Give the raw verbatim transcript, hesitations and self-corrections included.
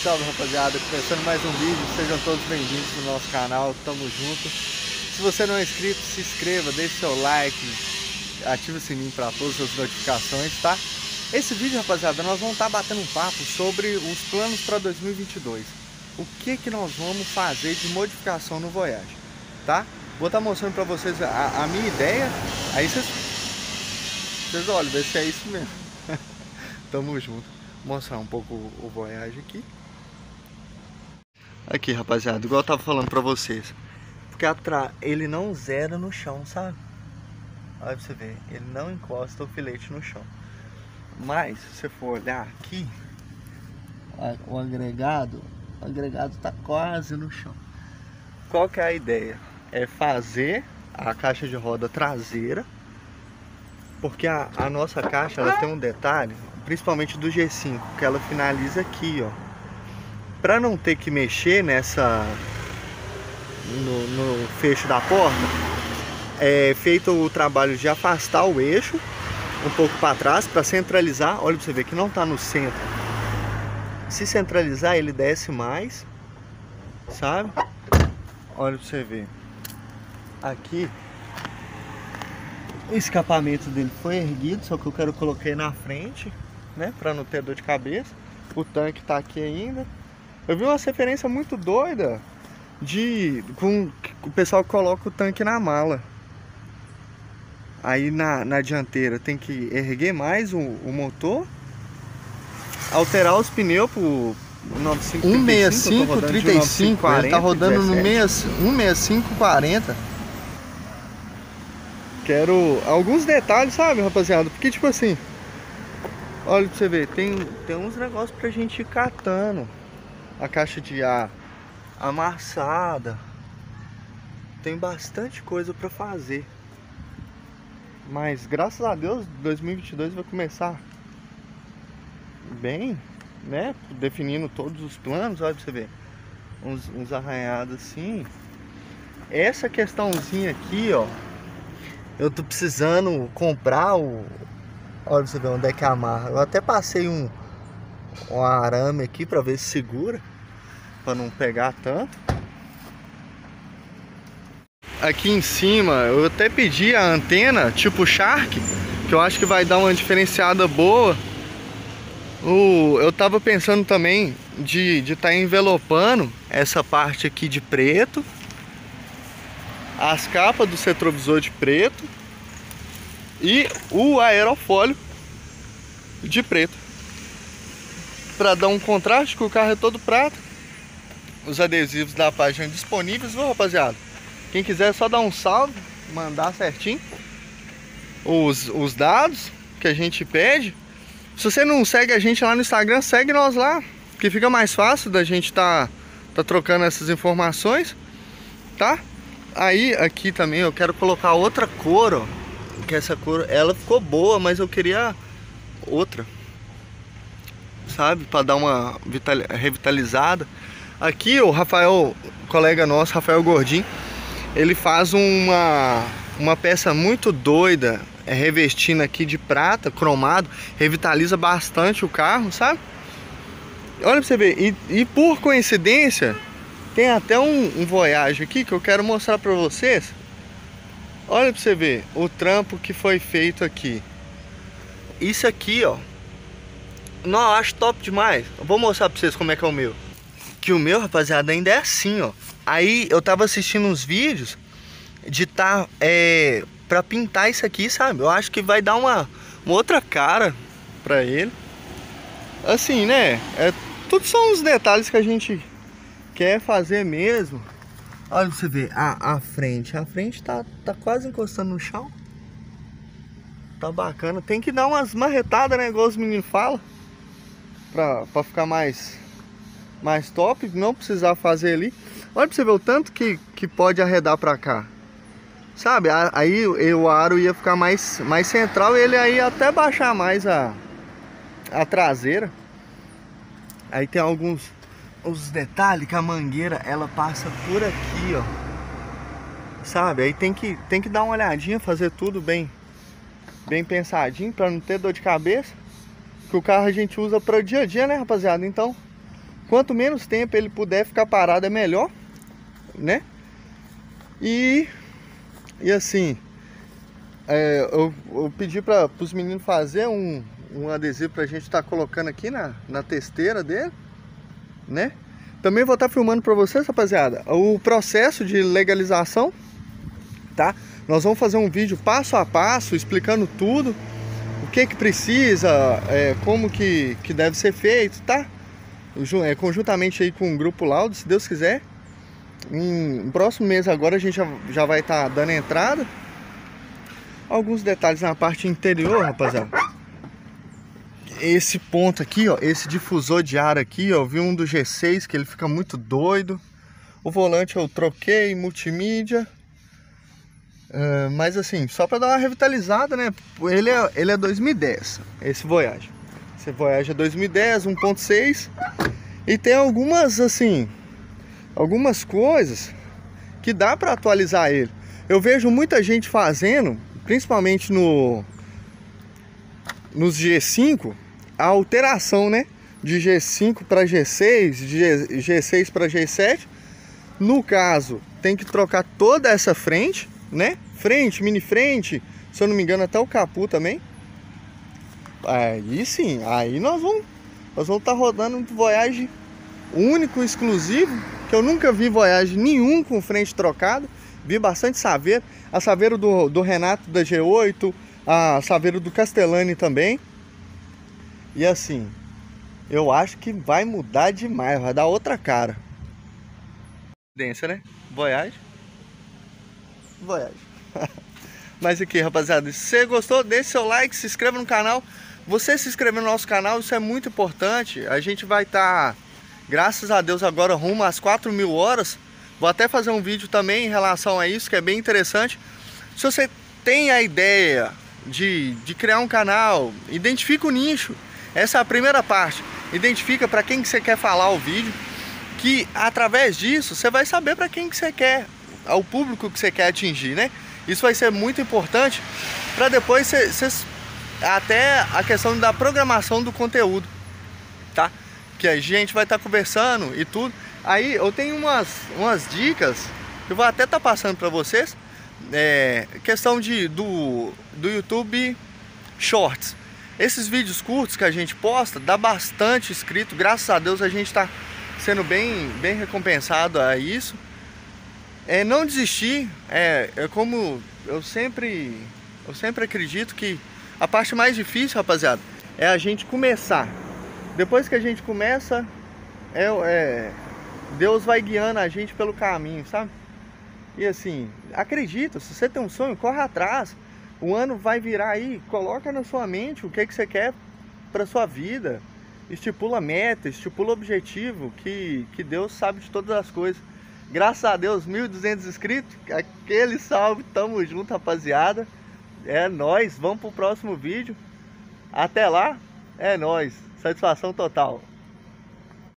Salve, rapaziada, começando mais um vídeo, sejam todos bem-vindos no nosso canal, tamo junto. Se você não é inscrito, se inscreva, deixe seu like, ative o sininho para todas as notificações, tá? Esse vídeo, rapaziada, nós vamos estar batendo um papo sobre os planos para dois mil e vinte e dois. O que que nós vamos fazer de modificação no Voyage, tá? Vou estar mostrando para vocês a, a minha ideia, aí vocês, vocês olham, ver se é isso mesmo. Tamo junto. Vou mostrar um pouco o Voyage aqui. Aqui, rapaziada, igual eu tava falando pra vocês, porque atrás ele não zera no chão, sabe? Olha pra você ver, ele não encosta o filete no chão. Mas se você for olhar aqui, o agregado, o agregado tá quase no chão. Qual que é a ideia? É fazer a caixa de roda traseira, porque a, a nossa caixa ela tem um detalhe, principalmente do G cinco, que ela finaliza aqui, ó. Para não ter que mexer nessa no, no fecho da porta, é feito o trabalho de afastar o eixo um pouco para trás para centralizar. Olha para você ver que não está no centro. Se centralizar, ele desce mais, sabe? Olha para você ver. Aqui o escapamento dele foi erguido, só que eu quero colocar na frente, né, para não ter dor de cabeça. O tanque tá aqui ainda. Eu vi uma referência muito doida de com o pessoal que coloca o tanque na mala. Aí na, na dianteira tem que erguer mais o, o motor, alterar os pneus pro um sessenta e cinco trinta e cinco, ele tá rodando no um sessenta e cinco quarenta. Quero alguns detalhes, sabe, rapaziada? Porque tipo assim, olha pra você ver, tem, tem uns negócios pra gente ir catando. A caixa de ar amassada. Tem bastante coisa pra fazer. Mas graças a Deus dois mil e vinte e dois vai começar bem, né? Definindo todos os planos. Olha pra você ver, uns, uns arranhados assim. Essa questãozinha aqui, ó, eu tô precisando comprar o... Olha pra você ver onde é que amarra. Eu até passei um, um arame aqui pra ver se segura, pra não pegar tanto. Aqui em cima eu até pedi a antena tipo Shark, que eu acho que vai dar uma diferenciada boa. O, eu tava pensando também de estar tá envelopando essa parte aqui de preto, as capas do retrovisor de preto e o aerofólio de preto, para dar um contraste, que o carro é todo prata. Os adesivos da página disponíveis, viu, rapaziada? Quem quiser é só dar um salve, mandar certinho os, os dados que a gente pede. Se você não segue a gente lá no Instagram, segue nós lá, que fica mais fácil da gente tá, tá trocando essas informações, tá? Aí aqui também eu quero colocar outra cor, ó, que essa cor, ela ficou boa, mas eu queria outra, sabe, para dar uma revitalizada. Aqui o Rafael, colega nosso, Rafael Gordinho, ele faz uma, uma peça muito doida, é, revestindo aqui de prata, cromado, revitaliza bastante o carro, sabe? Olha pra você ver, e, e por coincidência, tem até um, um Voyage aqui que eu quero mostrar pra vocês. Olha pra você ver o trampo que foi feito aqui. Isso aqui, ó, não, eu acho top demais. Eu vou mostrar pra vocês como é que é o meu. Que o meu, rapaziada, ainda é assim, ó. Aí eu tava assistindo uns vídeos de tá, é, pra pintar isso aqui, sabe? Eu acho que vai dar uma, uma outra cara pra ele. Assim, né? É, tudo são os detalhes que a gente quer fazer mesmo. Olha pra você ver, a, a frente. A frente tá, tá quase encostando no chão. Tá bacana. Tem que dar umas marretadas, né? Igual os meninos falam. Pra, pra ficar mais... mais top, não precisar fazer ali. Olha pra você ver o tanto que, que pode arredar pra cá, sabe? Aí o aro ia ficar mais, mais central e ele aí ia até baixar mais a, a traseira. Aí tem alguns os detalhes que a mangueira ela passa por aqui, ó, sabe? Aí tem que, tem que dar uma olhadinha, fazer tudo bem, bem pensadinho pra não ter dor de cabeça. Que o carro a gente usa para o dia a dia, né, rapaziada? Então Quanto menos tempo ele puder ficar parado é melhor, né? E, e assim, é, eu, eu pedi para os meninos fazer um, um adesivo pra gente estar tá colocando aqui na, na testeira dele, né? Também vou estar tá filmando para vocês, rapaziada, o processo de legalização, tá? Nós vamos fazer um vídeo passo a passo, explicando tudo, o que que precisa, é, como que, que deve ser feito, tá? É, conjuntamente aí com o Grupo Laudo, se Deus quiser. Em, no próximo mês agora a gente já, já vai estar tá dando entrada. Alguns detalhes na parte interior, rapaziada. Esse ponto aqui, ó, esse difusor de ar aqui, ó, eu vi um do G seis que ele fica muito doido. O volante eu troquei, multimídia. Uh, mas assim, só para dar uma revitalizada, né? Ele é, ele é dois mil e dez, esse Voyage. Esse Voyage é dois mil e dez, um ponto seis. E tem algumas, assim, algumas coisas que dá para atualizar ele. Eu vejo muita gente fazendo, principalmente no nos G cinco, a alteração, né? De G cinco para G seis, de G seis para G sete. No caso, tem que trocar toda essa frente, né? Frente, mini frente, se eu não me engano até o capô também. Aí sim, aí nós vamos nós vamos estar tá rodando um Voyage único, exclusivo, que eu nunca vi Voyage nenhum com frente trocada. Vi bastante Saveiro, a Saveiro do, do Renato da G oito, a Saveiro do Castellani também. E assim, eu acho que vai mudar demais, vai dar outra cara. Tendência, né? Voyage. Voyage. Mas aqui, rapaziada, se você gostou, deixe seu like, se inscreva no canal. Você se inscrever no nosso canal, isso é muito importante. A gente vai estar, tá, graças a Deus, agora rumo às quatro mil horas. Vou até fazer um vídeo também em relação a isso, que é bem interessante. Se você tem a ideia de, de criar um canal, identifica o nicho. Essa é a primeira parte. Identifica para quem que você quer falar o vídeo, que através disso você vai saber para quem que você quer, ao público que você quer atingir, né? Isso vai ser muito importante para depois você, você, até a questão da programação do conteúdo, tá? Que a gente vai estar tá conversando e tudo. Aí eu tenho umas, umas dicas que eu vou até estar tá passando para vocês. É, questão de, do, do YouTube Shorts. Esses vídeos curtos que a gente posta, dá bastante inscrito. Graças a Deus a gente está sendo bem, bem recompensado a isso. É, não desistir, é, é como eu sempre, eu sempre acredito que a parte mais difícil, rapaziada, é a gente começar. Depois que a gente começa, é, é, Deus vai guiando a gente pelo caminho, sabe? E assim, acredita, se você tem um sonho, corre atrás. O ano vai virar aí, coloca na sua mente o que, é que você quer para sua vida. Estipula meta, estipula objetivo, que, que Deus sabe de todas as coisas. Graças a Deus, mil e duzentos inscritos, aquele salve, tamo junto, rapaziada. É nóis, vamos pro próximo vídeo. Até lá, é nóis, satisfação total.